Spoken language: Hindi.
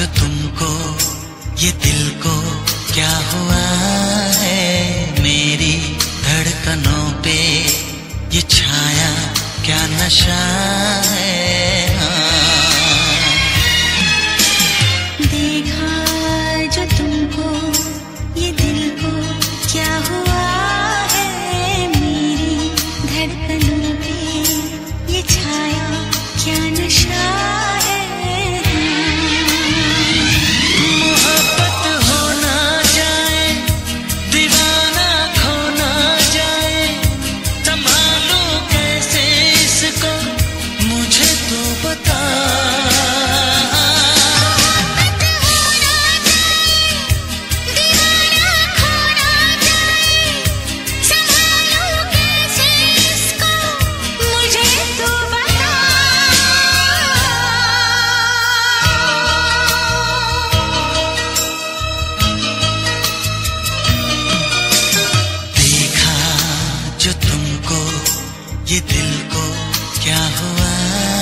जो तुमको, ये दिल को क्या हुआ है, मेरी धड़कनों पे ये छाया क्या नशा है। देखा जो तुमको, ये दिल को क्या हुआ है, मेरी धड़कनों पे ये छाया क्या नशा है। मोहब्बत हो ना जाए, दीवाना खो ना जाए, संभालूं कैसे इसको, मुझे तो बता। जो तुमको, ये दिल को क्या हुआ